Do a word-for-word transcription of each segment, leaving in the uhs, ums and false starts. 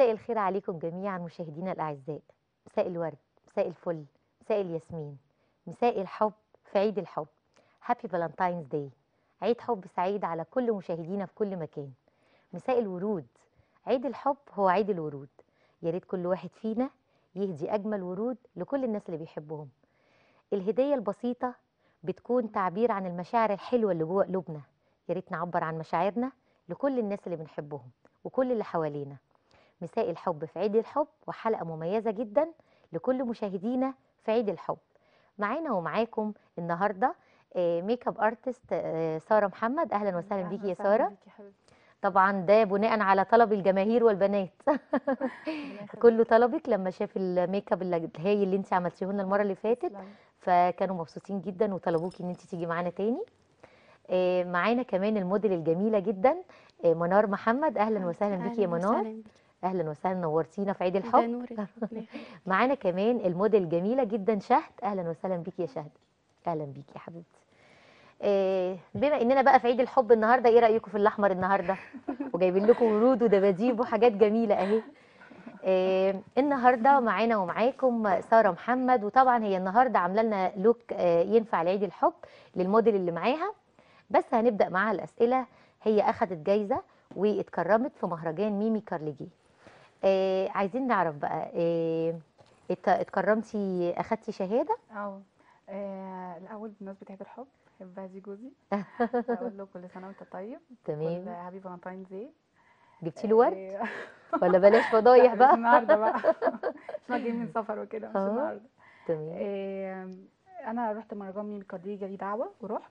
مساء الخير عليكم جميعا مشاهدينا الأعزاء. مساء الورد، مساء الفل، مساء الياسمين، مساء الحب في عيد الحب. هابي فالنتاينز داي، عيد حب سعيد على كل مشاهدينا في كل مكان. مساء الورود، عيد الحب هو عيد الورود. يا ريت كل واحد فينا يهدي أجمل ورود لكل الناس اللي بيحبهم. الهدية البسيطة بتكون تعبير عن المشاعر الحلوة اللي جوه قلوبنا. يا ريت نعبر عن مشاعرنا لكل الناس اللي بنحبهم وكل اللي حوالينا. مساء الحب في عيد الحب، وحلقة مميزة جدا لكل مشاهدينا في عيد الحب. معانا ومعاكم النهارده آه، ميك اب ارتست آه، سارة محمد. اهلا وسهلا بيكي يا سارة. بيكي حبيبتي. طبعا ده بناء على طلب الجماهير والبنات. ربنا يخليكي. كله طلبك لما شاف الميك اب الهايل اللي انت عملتيه لنا المره اللي فاتت، تسلمي. فكانوا مبسوطين جدا وطلبوكي ان انت تيجي معانا تاني. آه، معانا كمان الموديل الجميله جدا آه، منار محمد. اهلا وسهلا بيكي يا اهلا منار. وسهلا بيكي. اهلا وسهلا، نورتينا في عيد ده الحب. نورك، ربنا يخليك. معانا كمان الموديل الجميله جدا شهد. اهلا وسهلا بيكي يا شهد. اهلا بيكي يا حبيبتي. آه، بما اننا بقى في عيد الحب النهارده، ايه رايكم في الاحمر النهارده؟ وجايبين لكم ورود ودباديب وحاجات جميله اهي. آه، النهارده معانا ومعاكم ساره محمد، وطبعا هي النهارده عامله لنا لوك آه، ينفع لعيد الحب للموديل اللي معاها. بس هنبدا معاها الاسئله. هي اخذت جايزه واتكرمت في مهرجان ميمي كارليجي. آه، عايزين نعرف بقى آه، ات- اتكرمتي، اخدتي شهاده؟ اه آه، الاول بمناسبه عيد الحب بحب اهدي جوزي، اقول له كل سنه وانت طيب، كل تمام. هابي فالنتاينز داي. جبتي له ورد آه، ولا بلاش لا فضايح مش بقى؟ النهارده بقى. عشان جايين من سفر وكده، مش اه النهارده. تمام. آه، انا رحت مهرجان ميمي كاردي، جالي دعوه ورحت.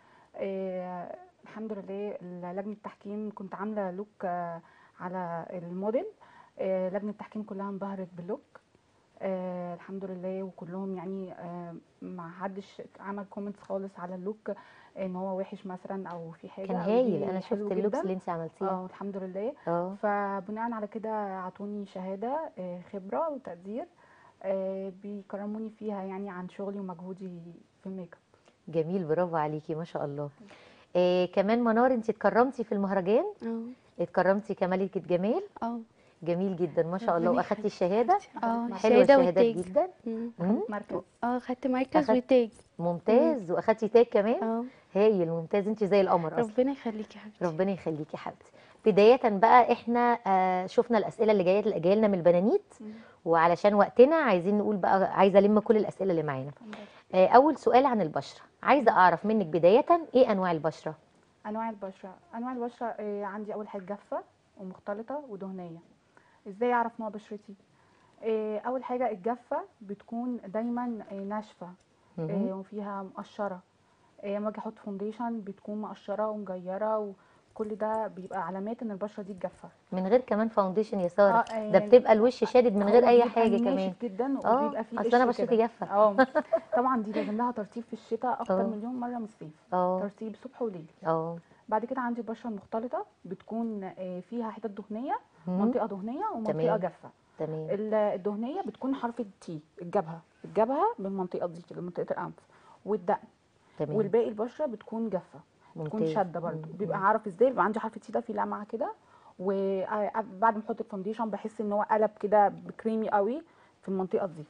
آه، الحمد لله. لجنه التحكيم كنت عامله لوك آه، على الموديل. آه، لجنه التحكيم كلها انبهرت باللوك. آه الحمد لله، وكلهم يعني آه ما حدش عمل كومنتس خالص على اللوك ان هو وحش مثلا او في كان حاجه، او هايل، دي انا حلو شفت اللوكس جدا. اللي انت عملتيها. اه الحمد لله. اه فبناء على كده اعطوني شهاده آه خبره وتقدير، آه بيكرموني فيها يعني عن شغلي ومجهودي في الميك اب. جميل، برافو عليكي ما شاء الله. آه كمان منار، انت اتكرمتي في المهرجان، اه اتكرمتي كملكة جمال. اه جميل جدا ما شاء الله. ربنا واخدتي يخليك الشهاده؟ اه مركز. حلوه شهادة الشهادات والتاج. جدا. مم. مم. اخدت مركز. اه خدت مركز اخدت وتاج. مم. ممتاز، واخدتي تاج كمان. اه هايل، ممتاز، انت زي القمر اصلا. ربنا يخليكي يا حبيبتي. ربنا يخليكي يا حبيبتي. بدايه بقى احنا آه شفنا الاسئله اللي جايه اللي جايه لنا من البنانيت، مم. وعلشان وقتنا عايزين نقول بقى، عايزه الم كل الاسئله اللي معانا. اتفضلي. آه اول سؤال عن البشره، عايزه اعرف منك بدايه ايه انواع البشره؟ انواع البشره انواع البشره آه عندي اول حاجه جافه ومختلطه ودهنيه. ازاي اعرف نوع بشرتي؟ آه، اول حاجه الجافه بتكون دايما آه، ناشفه مهم. آه، وفيها مقشره. آه، لما اجي احط فونديشن بتكون مقشره ومجيره، وكل ده بيبقى علامات ان البشره دي جافه. من غير كمان فاونديشن يا اه ساره؟ آه، ده يعني بتبقى الوش شادد من غير هو اي بيبقى حاجه كمان. ناشف جدا اه وبيبقى فيه اصل انا قشر بشرتي كده. جافه. اه طبعا دي لازم لها ترطيب في الشتاء اكتر اه مليون مره من الصيف. اه ترطيب صبح وليل. اه. بعد كده عندي البشره المختلطه، بتكون آه، فيها حتت دهنيه، مم. منطقه دهنيه ومنطقه تمام جافه. تمام ال- الدهنيه بتكون حرف التي، الجبهه الجبهه بالمنطقه دي كده، منطقه الانف والدقن. تمام. والباقي البشره بتكون جافه، بتكون ممتاز. شاده مم. برده. بيبقى مم. عارف ازاي؟ بيبقى عندي حرف التي ده في لمعه كده، وبعد ما احط الفونديشن بحس ان هو قلب كده بكريمي قوي في المنطقه دي.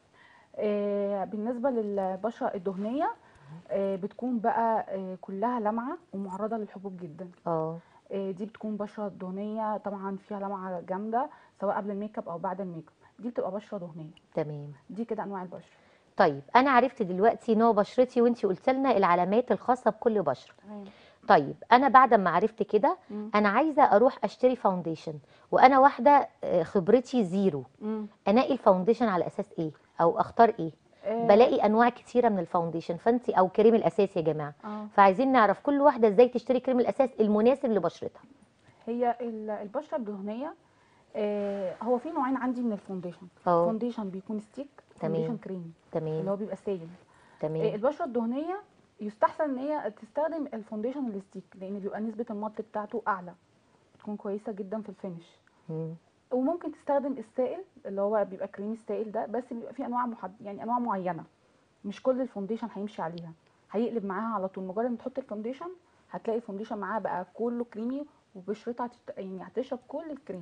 آه، بالنسبه للبشره الدهنيه آه، بتكون بقى آه، كلها لمعه ومعرضه للحبوب جدا. اه آه، دي بتكون بشره دهنيه طبعا، فيها لمعه جامده سواء قبل الميك اب او بعد الميك اب. دي بتبقى بشره دهنيه. تمام. دي كده انواع البشره. طيب انا عرفت دلوقتي نوع بشرتي، وانتي قلت لنا العلامات الخاصه بكل بشره. تمام. طيب انا بعد ما عرفت كده، مم. انا عايزه اروح اشتري فاونديشن، وانا واحده آه، خبرتي زيرو. مم. انقي الفاونديشن على اساس ايه او اختار ايه؟ اه بلاقي انواع كتيره من الفاونديشن، فانت او كريم الاساس يا جماعه. آه. فعايزين نعرف كل واحده ازاي تشتري كريم الاساس المناسب لبشرتها. هي ال- البشره الدهنيه آه، هو في نوعين عندي من الفونديشن. اه فونديشن بيكون ستيك، فونديشن تمام كريمي اللي تمام هو بيبقى سايل. آه، تمام. البشره الدهنيه يستحسن ان هي تستخدم الفونديشن الستيك، لان بيبقى نسبه المط بتاعته اعلى، تكون كويسه جدا في الفينش. مم. وممكن تستخدم السائل اللي هو بيبقى كريمي السائل ده، بس بيبقى فيه انواع محد... يعني انواع معينه، مش كل الفونديشن هيمشي عليها، هيقلب معاها على طول. مجرد ما تحط الفونديشن هتلاقي الفونديشن معاها بقى كله كريمي، وبشرتها هتت... يعني هتشرب كل الكريم.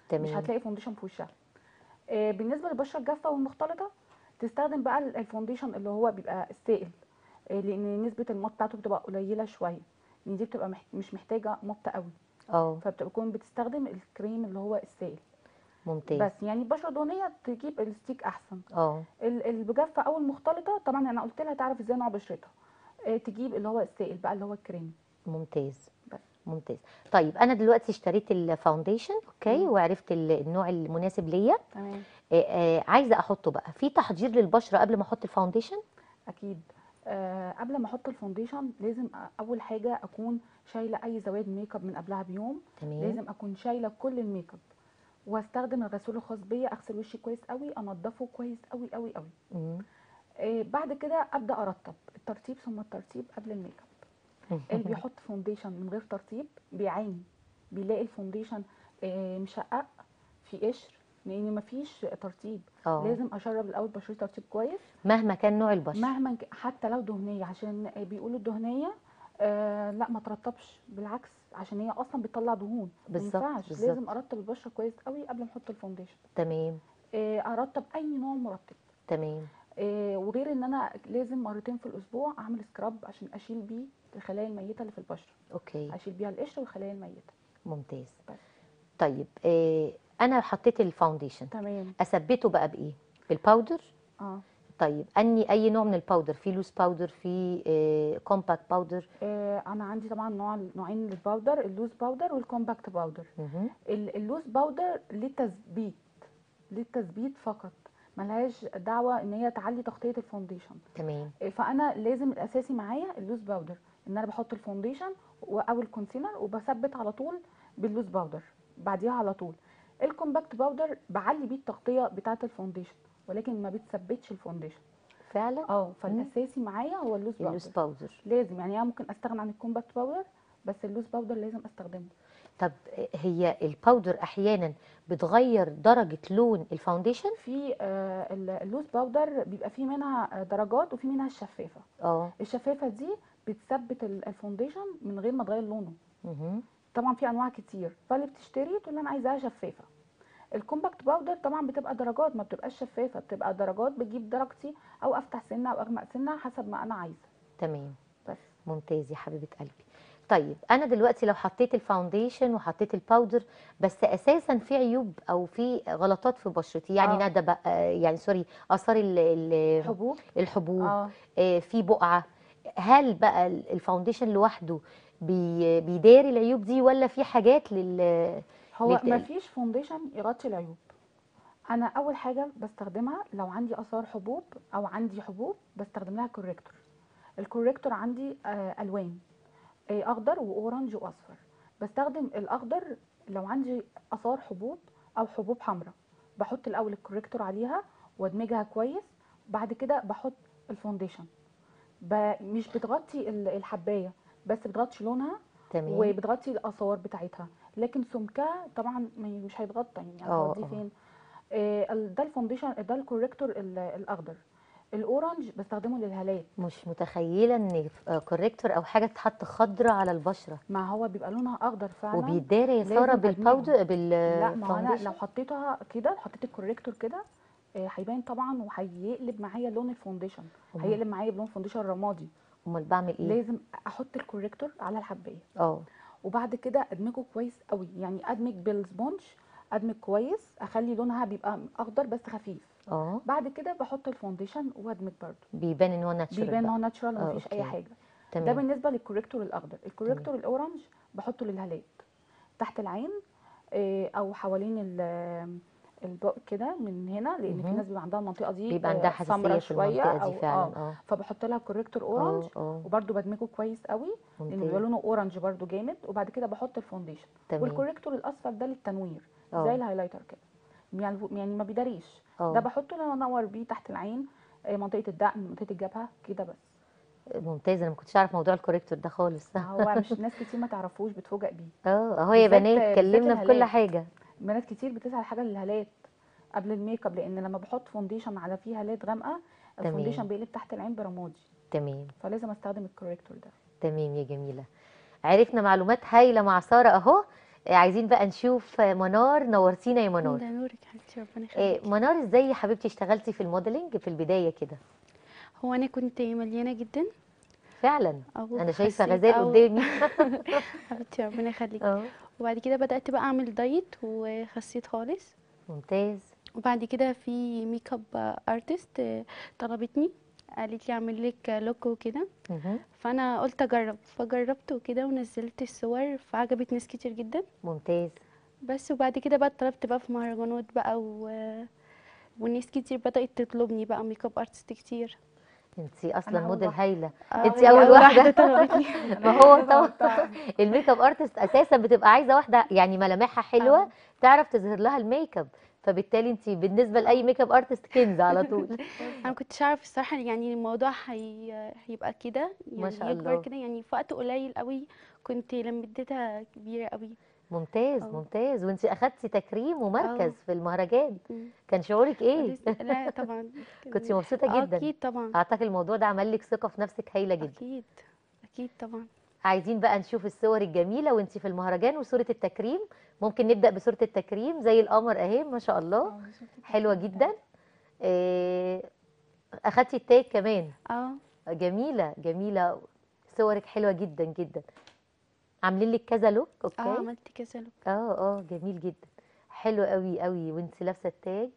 مش تمام. هتلاقي فونديشن في وشها. آه، بالنسبه للبشره الجافه والمختلطه، تستخدم بقى ال- الفونديشن اللي هو بيبقى السائل، آه، لان نسبه المط بتاعته بتبقى قليله شويه، لان دي بتبقى مح- مش محتاجه مط قوي، اه فبتكون بتستخدم الكريم اللي هو السائل. ممتاز. بس يعني البشره الدهنيه تجيب الستيك احسن. اه ال- الجافه او المختلطه طبعا انا قلت لها تعرف ازاي نوع بشرتها، آه، تجيب اللي هو السائل بقى اللي هو الكريم ممتاز. بس. ممتاز. طيب انا دلوقتي اشتريت الفاونديشن، اوكي، مم. وعرفت ال- النوع المناسب ليا. تمام. آه، آه، عايزه احطه بقى في تحضير للبشره قبل ما احط الفاونديشن. اكيد. آه قبل ما احط الفونديشن لازم أ- اول حاجه اكون شايله اي زوائد ميك اب من قبلها بيوم. تمام. لازم اكون شايله كل الميك اب، واستخدم الغسول الخاص بيا، اغسل وشي كويس قوي، انضفه كويس قوي قوي قوي. مم. آه بعد كده ابدا ارطب، الترطيب ثم الترطيب قبل الميك اب. اللي بيحط فونديشن من غير ترطيب بيعاني، بيلاقي الفونديشن آه مشقق في قشر، لان مفيش ترطيب. اه لازم اشرب الاول بشرتي ترطيب كويس مهما كان نوع البشره. مهما ك- حتى لو دهنيه، عشان بيقولوا الدهنيه آه لا ما ترطبش، بالعكس عشان هي اصلا بتطلع دهون، ما بالظبط ينفعش. بالظبط. لازم ارطب البشره كويس قوي قبل ما احط الفونديشن. تمام آه ارطب اي نوع مرطب. تمام. آه وغير ان انا لازم مرتين في الاسبوع اعمل سكراب عشان اشيل بيه الخلايا الميته اللي في البشره، اوكي اشيل بيها القشر والخلايا الميته ممتاز. بس. طيب آه انا حطيت الفاونديشن، تمام. اثبته بقى بايه؟ بالباودر. اه طيب اني اي نوع من الباودر؟ في لوز باودر، في آه كومباكت باودر. آه، انا عندي طبعا نوع نوعين للباودر، اللوز باودر والكومباكت باودر. مهم. ال- اللوز باودر للتثبيت، للتثبيت فقط، ملهاش دعوه ان هي تعلي تغطيه الفونديشن. تمام إيه، فانا لازم الاساسي معايا اللوز باودر، ان انا بحط الفونديشن و- او الكونسيلر وبثبت على طول باللوز باودر بعديها على طول. الكومباكت باودر بعلي بيه التغطيه بتاعه الفونديشن، ولكن ما بتثبتش الفونديشن. فعلا. اه فالاساسي معايا هو اللوز اللوز باودر. باودر. لازم يعني انا ممكن استغنى عن الكومباكت باودر، بس اللوز باودر لازم استخدمه. طب هي الباودر احيانا بتغير درجه لون الفاونديشن؟ في آه، ال- اللوز باودر بيبقى فيه منها آه، درجات، وفي منها الشفافه. اه الشفافه دي بتثبت ال- الفونديشن من غير ما تغير لونه. مهم. طبعا في انواع كتير، فاللي بتشتري تقول لي انا عايزاها شفافه. الكومباكت باودر طبعا بتبقى درجات، ما بتبقاش شفافه، بتبقى درجات بتجيب درجتي، او افتح سنه او اغمق سنه حسب ما انا عايزه تمام بس. ممتاز يا حبيبه قلبي. طيب انا دلوقتي لو حطيت الفاونديشن وحطيت الباودر، بس اساسا في عيوب او في غلطات في بشرتي، يعني آه. ندى بقى، يعني سوري، اثار ال- ال- حبوب. الحبوب، اه آه، في بقعه، هل بقى ال- الفاونديشن لوحده بي بيداري العيوب دي، ولا في حاجات لل هو ما لل- فيش فونديشن يغطي العيوب. انا اول حاجه بستخدمها لو عندي اثار حبوب او عندي حبوب بستخدم لها كوريكتور. الكوريكتور عندي آه الوان، آه اخضر واورنج واصفر. بستخدم الاخضر لو عندي اثار حبوب او حبوب حمراء، بحط الاول الكوريكتور عليها وادمجها كويس، بعد كده بحط الفونديشن. ب... مش بتغطي ال- الحبايه، بس بتغطي لونها تمام وبتغطي الاثار بتاعتها، لكن سمكها طبعا ما- مش هيتغطى، يعني اه هتغطيه اه فين؟ آه، ال- ده الفونديشن، ده الكوريكتور ال- الاخضر. الاورنج بستخدمه للهالات. مش متخيله ان كوريكتور او حاجه تتحط خضرة على البشره ما هو بيبقى لونها اخضر فعلا. وبيداري يا ساره لازم أدمجها. بالباودر لا ما هو انا بالفاونديشن؟ لو حطيتها كده، حطيت الكوريكتور كده، آه، هيبان طبعا، وهيقلب معايا لون الفونديشن، أمال- هيقلب معايا بلون فونديشن رمادي. امال بعمل ايه؟ لازم احط الكوريكتور على الحبايه، اه وبعد كده ادمجه كويس قوي، يعني ادمج بالسبونج، ادمج كويس، اخلي لونها بيبقى اخضر بس خفيف. اه بعد كده بحط الفونديشن وادمج برده، بيبان ان هو ناتشورال بيبان ان هو بقى. ناتشورال اه ومفيش اي اوكي حاجه. ده تمام بالنسبه للكوريكتور الاخضر. تمام الكوريكتور الاورنج بحطه للهالات تحت العين، آه، او حوالين ال- البق كده من هنا، لان في مهم. ناس بيبقى عندها المنطقه دي بيبقى عندها آه، سمرة حساسيه في شويه المنطقه دي او فعلا. اه اه فبحط لها كوريكتور اورنج، اه اه وبرده بدمجه كويس قوي لان بيبقى ممتاز لونه اورنج برده جامد. وبعد كده بحط الفونديشن. تمام والكوريكتور الاصفر ده للتنوير، زي اه الهايلايتر كده، يعني يعني ما بيداريش. ده اه بحطه لما انور بيه تحت العين، آه، منطقه الدقن، منطقه الجبهه كده بس. ممتاز. انا ما كنتش اعرف موضوع الكوريكتور ده خالص. ما هو مش ناس كتير ما تعرفوش، بتفوجئ بيه. اه اهو يا بالذات بنات بالذات اتكلمنا في كل الهالات، حاجه. بنات كتير بتسأل حاجه للهالات قبل الميك اب، لان لما بحط فونديشن على فيه هالات غامقه، الفونديشن تمام بيقلب تحت العين برمادي، تمام فلازم استخدم الكوريكتور ده. تمام يا جميله. عرفنا معلومات هايله مع ساره اهو. آه، عايزين بقى نشوف آه، منار. نورتينا يا منار. ده نورك يا حبيبتي، ربنا آه، يخليكي. منار، ازاي يا حبيبتي اشتغلتي في الموديلنج في البدايه كده؟ هو انا كنت مليانه جدا فعلا او انا شايفه خسيت غزال او قدامي. حبيبتي ربنا يخليكي. اه وبعد كده بدات بقى اعمل دايت وخسيت خالص. ممتاز. وبعد كده في ميك اب ارتست طلبتني، قالت لي اعمل لك لوك وكده. مهم. فانا قلت اجرب، فجربت وكده ونزلت الصور فعجبت ناس كتير جدا. ممتاز. بس وبعد كده بقى اتطلبت بقى في مهرجانات بقى و... وناس كتير بدأت تطلبني بقى ميك اب ارتست كتير. انتي اصلا انا اول موديل واحده. هايله. اه انتي هي اول اول واحده واحده. طلبتني. انا ما أول هو واحدة طبعا طلبتها. الميك اب ارتست اساسا بتبقى عايزه واحده يعني ملامحها حلوه اه تعرف تظهر لها الميك اب، فبالتالي انت بالنسبه لاي اه ميك اب ارتست كنز على طول. انا ما كنتش عارف الصراحه يعني الموضوع هي... هيبقى كده، ما يعني شاء يكبر الله. كده يعني في وقت قليل قوي. كنت لما اديتها كبيره قوي. ممتاز اه ممتاز. وانت اخدتي تكريم ومركز اه في المهرجان، أمم. كان شعورك ايه؟ ولسه- لا طبعا. كنت كان- مبسوطه اه جدا. اكيد طبعا. اعتقد الموضوع ده عمل لك ثقه في نفسك هايله جدا. اكيد اكيد طبعا. عايزين بقى نشوف الصور الجميله وانت في المهرجان وصوره التكريم. ممكن نبدا بصوره التكريم زي القمر اهي ما شاء الله، اه دي صورة حلوه التكريم جدا. بتاعتي. إيه، اخدتي التاج كمان. اه جميله جميله. صورك حلوه جدا جدا. عاملين لك كذا لوك. اه اوكي. عملت كذا لوك. اه اه جميل جدا. حلو قوي قوي وانت لابسه التاج.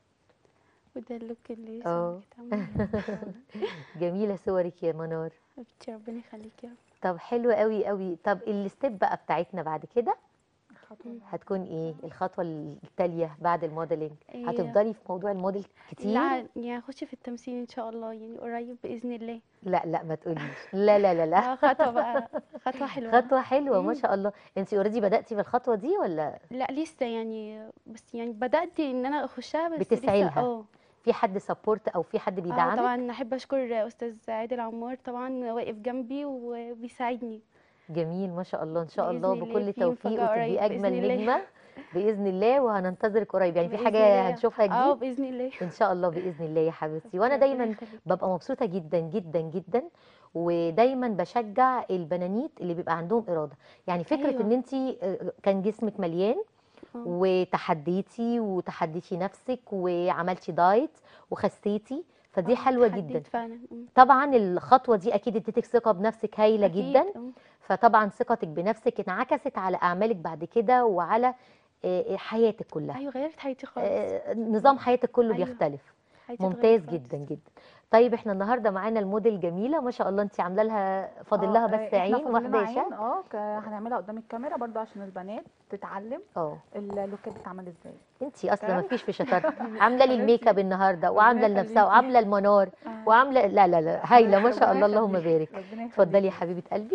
وده اللوك اللي اه كانت عامله. جميله صورك يا منار. حبيبتي ربنا يخليكي يا رب. طب حلو قوي قوي. طب الستيب بقى بتاعتنا بعد كده الخطوه مم. اللي بعد هتكون كده ايه؟ الخطوه التاليه بعد الموديلنج إيه هتفضلي في موضوع الموديل كتير؟ لا يعني اخش في التمثيل ان شاء الله يعني قريب باذن الله. لا لا ما تقوليش. لا لا لا لا. اه خطوه بقى، خطوه حلوه. خطوه حلوه ما مم. شاء الله. انت اوريدي بداتي في الخطوه دي ولا لا لسه يعني، بس يعني بدات ان انا اخشها بس بتسعي لسه لها؟ اه. في حد سبورت او في حد اه بيدعمك؟ طبعا احب اشكر استاذ عادل عمار، طبعا واقف جنبي وبيساعدني. جميل ما شاء الله. ان شاء الله باذن الله بكل في توفيق مفاجاه وتبقي قريب باذن اجمل الله. نجمه باذن الله، وهننتظرك قريب. يعني في باذن حاجه الله هنشوفها اه جديد باذن الله. ان شاء الله باذن الله يا حبيبتي. وانا ربنا دايما يخليك. ببقى مبسوطه جدا جدا جدا، ودايما بشجع البنانيت اللي بيبقى عندهم اراده. يعني فكره ان ايوه انت كان جسمك مليان اه وتحديتي وتحديتي نفسك وعملتي دايت وخسيتي، فدي اه حلوه جدا. اتحديت فعلا. مم. طبعا الخطوه دي اكيد اديتك ثقه بنفسك هايله اكيد جدا، اه. فطبعا ثقتك بنفسك انعكست على اعمالك بعد كده وعلى آه، حياتك كلها. ايوه غيرت حياتي خالص. آه، نظام حياتك كله ايوه بيختلف. حياتي ممتاز اتغيرت جدا خالص. جدا. طيب احنا النهارده معانا الموديل جميله ما شاء الله، انت عامله لها فاضل اه لها بس آه، احنا عين فاضل لنا واحده يا عين شهد. اه ك- هنعملها قدام الكاميرا برضو عشان البنات تتعلم اه اللوكات بتتعمل ازاي. انت اصلا ما تمام. فيش في شطارتك. عامله لي الميك اب حبيبتي النهارده ربنا وعامله لنفسها يخليكي. وعامله المنار اه وعامله لا لا لا هايله ما شاء ربنا الله اللهم يخليكي بارك. ربنا اتفضلي يا يخليكي. حبيبه قلبي.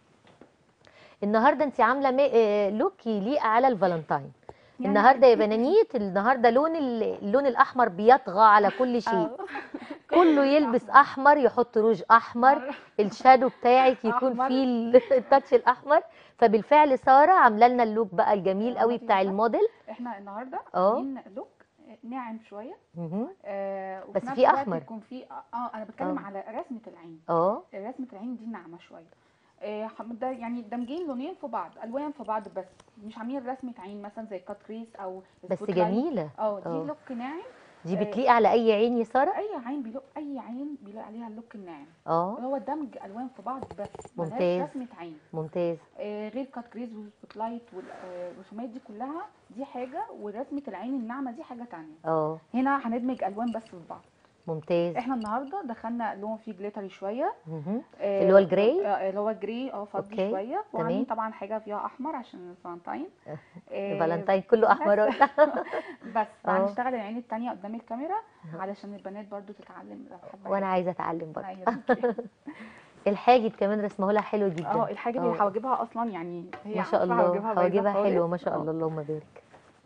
النهارده انت عامله مي... آه، لوك يليق على الفالنتاين. يعني النهارده يا بنانيت النهارده لون ال- اللون الاحمر بيطغى على كل شيء. اه كله يلبس احمر احمر، يحط روج احمر، احمر الشادو بتاعك يكون احمر. فيه ال- التاتش الاحمر. فبالفعل ساره عامله لنا اللوك بقى الجميل قوي هاتي بتاع مثلا الموديل. احنا النهارده اه عاملين لوك ناعم شويه مهم. آه وفي بس نفس في الوقت احمر. يكون في اه انا اه بتكلم على رسمه العين. اه رسمه العين دي ناعمه شويه. آه حم- ده يعني دامجين لونين في بعض الوان في بعض، بس مش عاملين رسمه عين مثلا زي كات كريس او بس سبوت لاين. جميله. اه دي اه لوك ناعم. دي آه بتليق على اي عين يا ساره. اي عين بيلوك اي عين بيلاقي عليها اللوك الناعم اه اللي هو دمج الوان في بعض بس ملهاش ممتاز رسمه عين. ممتاز. آه غير كات كريس والسبوت لايت والرسومات دي كلها دي حاجه، ورسمه العين الناعمه دي حاجه تانية. اه هنا هندمج الوان بس في بعض. ممتاز. احنا النهارده دخلنا لون فيه جليتري شويه. مهم. آه، اللي هو الجراي. آه، اللي هو الجري اه فضي اوكي شويه، تمام. وعاملين طبعا حاجه فيها احمر عشان الفالنتاين. آه، الفالنتين كله بس احمرات. بس اه هنشتغل العين التانية قدام الكاميرا علشان البنات برضو تتعلم لو حابه وانا حاجه. عايزه اتعلم برضه. ايوه بيكي. الحاجب كمان رسمه لها حلو جدا. اه الحاجه اللي اه حواجبها اصلا يعني هي ما شاء عارفه الله حواجبها بايظه حواجبها خالص. حلوه ما شاء اه الله اللهم بارك.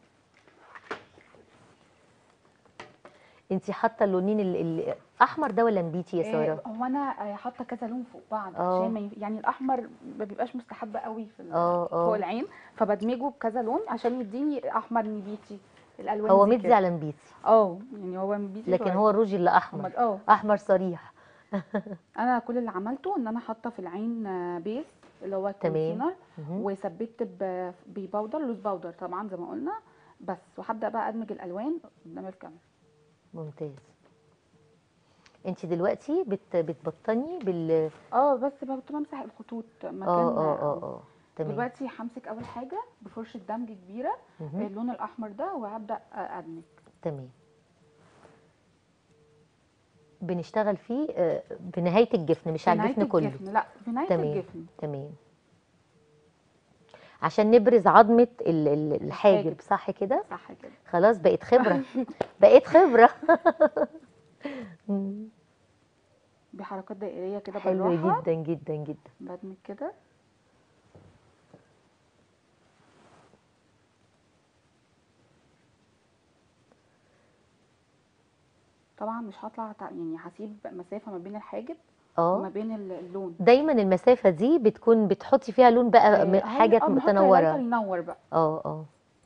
انت حاطه اللونين ال- الاحمر ده ولا نبيتي يا آه، ساره؟ هو انا آه، حاطه كذا لون فوق بعض اه عشان ما ينف- يعني الاحمر ما بيبقاش مستحب قوي في ال- اه فوق اه العين، فبدمجه بكذا لون عشان يديني احمر نبيتي الالوان هو دي مدي كده. على نبيتي، اه يعني هو نبيتي لكن شويه. هو الروج اللي احمر، امال اه احمر صريح. انا كل اللي عملته ان انا حاطه في العين آه، بيز اللي هو تمام. الكونديشنر، مهم. وثبت ب- بباودر لوز باودر طبعا زي ما قلنا بس. وهبدا بقى ادمج الالوان قدام الكاميرا. ممتاز. انت دلوقتي بت بتبطني بال اه بس كنت بمسح الخطوط اه مكان. اه اه اه تمام. دلوقتي همسك اول حاجه بفرشه دمج كبيره مهم. اللون الاحمر ده وهبدا ادمج. تمام. بنشتغل فيه آه، بنهاية الجفن مش في على نهايه الجفن كله. الجفن، لا في نهايه تمام الجفن. تمام. عشان نبرز عظمة ال- ال- الحاجب، الحاجب. صح كده؟ صح كده. خلاص بقيت خبرة. بقيت خبرة. مم. بحركات دائريه كده حلو بالراحه جدا جدا جدا. بدمج كده. طبعا مش هطلع تع- يعني هسيب مسافه ما بين الحاجب وما اه بين ال- اللون. دايما المسافة دي بتكون بتحطي فيها لون بقى م- آه، هي حاجة اه بنحط هايلايتر متنورة. ينور بقى. اه اه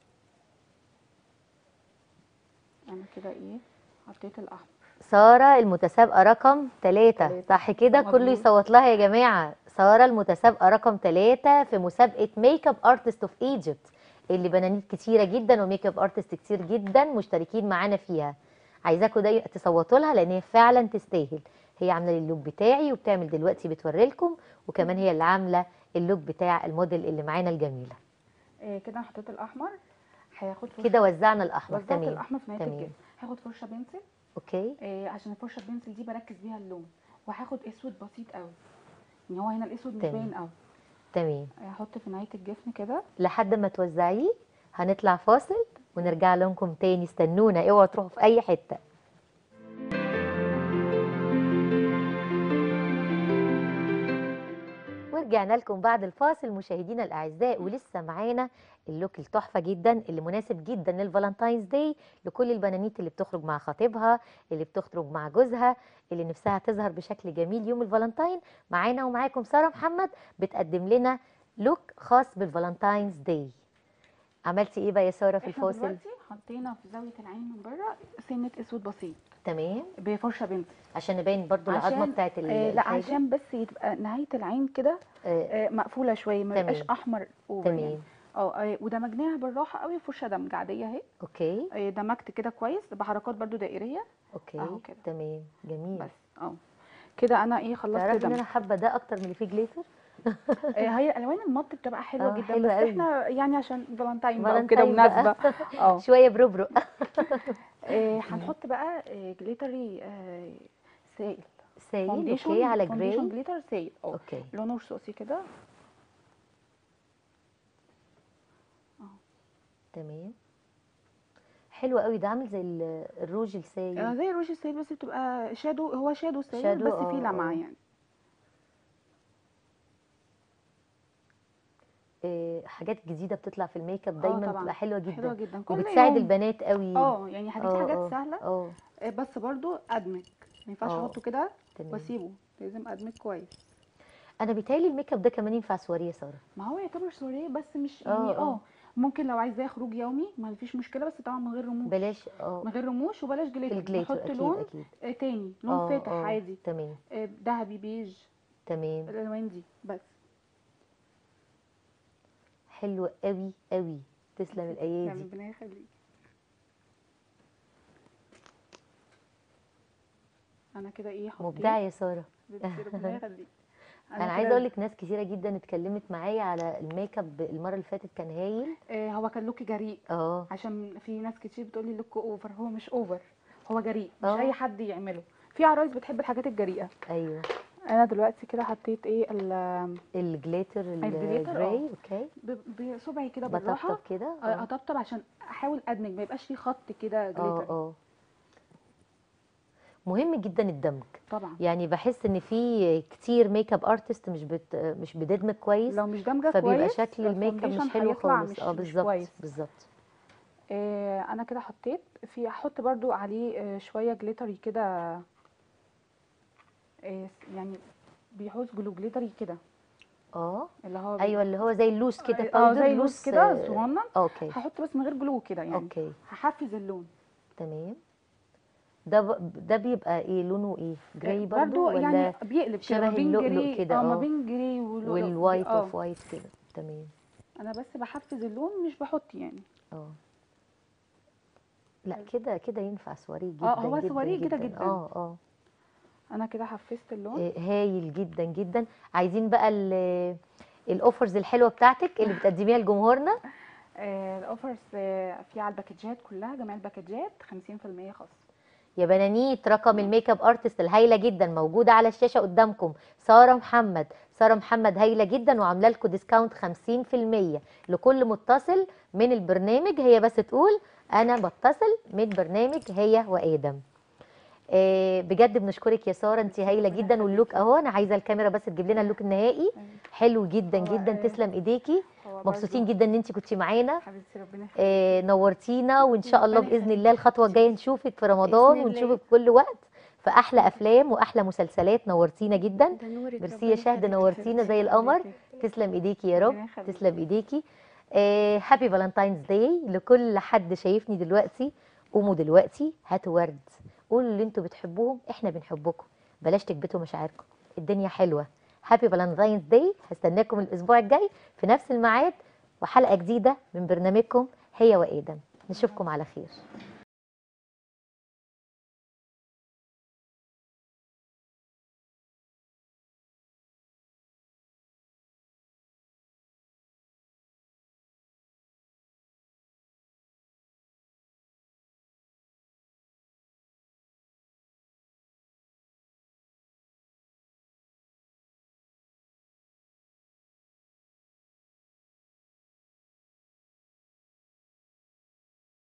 انا كده ايه حطيت الاحمر. سارة المتسابقة رقم ثلاثة، تلاتة. صح كده؟ كله مظبوط. يصوت لها يا جماعة. سارة المتسابقة رقم ثلاثة في مسابقة ميك اب ارتست اوف ايجيبت، اللي بنانيت كتيرة جدا وميك اب ارتست كتير جدا مشتركين معانا فيها. عايزاكم داي تصوتوا لها لان هي فعلا تستاهل. هي عاملة لي اللوك بتاعي وبتعمل دلوقتي بتوري لكم، وكمان هي اللي عاملة اللوك بتاع الموديل اللي معانا الجميلة. آه كده انا حطيت الاحمر. هاخد فرشه. كده وزعنا الاحمر. وزعت تمام الاحمر في نهايه تمام. الجبن. هاخد فرشه بنسل اوكي آه عشان الفرشه البنسل دي بركز بيها اللون. وهاخد اسود بسيط قوي يعني هو هنا الاسود مش تمام. باين قوي. تمام. هحط في نهايه الجفن كده. لحد ما توزعيه هنطلع فاصل ونرجع لكم تاني. استنونا، اوعوا تروحوا في اي حته. ورجعنا لكم بعد الفاصل مشاهدينا الاعزاء، ولسه معانا اللوك التحفه جدا اللي مناسب جدا للفالنتاينز داي، لكل البنانيت اللي بتخرج مع خطيبها، اللي بتخرج مع جوزها، اللي نفسها تظهر بشكل جميل يوم الفالنتاين. معانا ومعاكم ساره محمد بتقدم لنا لوك خاص بالفالنتاينز داي. عملتي ايه بقى يا ساره في احنا الفاصل؟ دلوقتي حطينا في زاويه العين من بره سنه اسود بسيط تمام. بفرشه بنسل عشان نبين برضو العظمه عشان بتاعت ال- آه لا الحاجه. عشان بس تبقى نهايه العين كده آه آه مقفوله شويه ما يبقاش تمام احمر اوفر يعني. تمام. اه آه، ودمجناها بالراحه قوي فرشه دمج عاديه اهي. اوكي آه، دمجت كده كويس بحركات برضو دائريه اوكي اهو كده تمام جميل. بس. اه كده انا ايه خلصت تعرفي ان دمج. انا حابه ده اكتر من اللي فيه جليتر. آه، هي الوان المط بتبقى حلوه اه جدا حلوه بس قوي. احنا يعني عشان فالنتاين بقى وكده فالنتاين بقى. مناسبه. اه شويه بربرق. آه، هنحط بقى جليتري سائل. سايل. اوكي فاونديشن على فاونديشن جراي. جليتر سائل اه اوكي لونه رصاصي كده. تمام. حلو قوي ده، عامل زي ال- الروج آه، السايل. زي الروج السائل بس بتبقى شادو هو شادو سائل شادو بس فيه اه لمعه اه. يعني. آه، حاجات جديده بتطلع في الميك اب اه دايما طبعا بتبقى حلوه حلوه جدا جدا كل وبتساعد يوم. البنات قوي. اه يعني حاجات اه حاجات اه سهله اه آه، بس برضو ادمج ما ينفعش اه احطه كده تمام. واسيبه لازم ادمج كويس. انا بيتهيألي الميك اب ده كمان ينفع سواريه يا ساره. ما هو يعتبر سوري بس مش اه يعني اه اه ممكن لو عايزاه خروج يومي ما فيش مشكله بس طبعا من غير رموش. بلاش اه من غير رموش وبلاش جليتر الجليتر نحط اكيد لون اكيد. آه، تاني لون اه فاتح اه عادي تمام آه، ذهبي بيج تمام. الالوان دي بس. حلو قوي قوي. تسلم يعني الايادي. ربنا يخليك. انا كده ايه حطيت. مبدعه يا ساره. حبيبتي ربنا يخليك. انا عايزه اقول لك ناس كتيره جدا اتكلمت معايا على الميك اب المره اللي فاتت، كان هايل. آه هو كان لوك جريء اه عشان في ناس كتير بتقول لي لوك اوفر. هو مش اوفر هو جريء مش اه اي حد يعمله. في عرايس بتحب الحاجات الجريئه. ايوه. انا دلوقتي كده حطيت ايه ال- الجليتر الجليتر اه الجراي. اوكي ب- بصبعي كده بطبطب بالراحه كده. آه، اه اطبطب عشان احاول ادمج ما يبقاش فيه خط كده اه جليتر. اه مهم جدا الدمج. طبعا يعني بحس ان في كتير ميك اب ارتست مش بت مش بتدمج كويس، لو مش دمجه فبيبقى كويس شكل الميك اب مش الفاونديشن حلو هيطلع خالص. مش اه مش بالظبط كويس. بالظبط. آه انا كده حطيت في هحط برضو عليه آه شويه جليتري كده آه يعني بيحوز جلو جليتري كده اه اللي هو ايوه اللي هو زي اللوس كده، اه باودر زي لوز لوس. كده آه، صغنن. اوكي هحط بس من غير جلو كده يعني اوكي هحفز اللون. تمام. ده ب... ده بيبقى ايه لونه ايه؟ آه، جراي برضو برضو يعني ولا بيقلب كده شبه ما بين اللؤلؤ جري كده؟ اه ما اه بين جري وال- والوايت اه اوف وايت كده. تمام. انا بس بحفز اللون مش بحط يعني. اه لا كده كده ينفع سواريه جدا اه هو جدا سواريه كده جدا. جدا. اه اه انا كده حفزت اللون. إيه، هايل جدا جدا. عايزين بقى ال- الاوفرز الحلوه بتاعتك اللي بتقدميها لجمهورنا. آه الاوفرز آه في على الباكجات كلها، جميع الباكجات خمسين في المية خصم. يا بنانيت، رقم الميك اب ارتست الهايله جدا موجوده على الشاشه قدامكم، ساره محمد. ساره محمد هايله جدا وعامله لكم ديسكاونت خمسين في المية لكل متصل من البرنامج. هي بس تقول انا بتصل من برنامج هي وادم. آه، بجد بنشكرك يا ساره، انت هايله ربنا جدا. واللوك يخليكي. اهو، انا عايزه الكاميرا بس تجيب لنا اللوك النهائي. حلو جدا هو جدا، آه تسلم ايديكي. هو مبسوطين برضو جدا ان انت كنتي معانا. حبيبتي ربنا آه، يخليكي. نورتينا، وان شاء الله ربنا باذن يخليك الله يا الخطوه حبيبتي. الجايه نشوفك في بإذن رمضان الله. ونشوفك في كل وقت في احلى افلام واحلى مسلسلات. نورتينا جدا. ده نورك، ميرسي ربنا يا شهد، يخليك يا نورتينا حبيبتي. زي القمر. يخليكي. تسلم ايديكي يا رب، ربنا يخليكي. تسلم ايديكي. هابي فالنتاينز داي لكل حد شايفني دلوقتي. قوموا دلوقتي هاتوا ورد، قولوا اللي انتوا بتحبوهم، احنا بنحبكم، بلاش تكبتوا مشاعركم، الدنيا حلوه. هابي فالنتاينز داي. هستناكم الاسبوع الجاي في نفس الميعاد وحلقه جديده من برنامجكم هي وادم. نشوفكم على خير.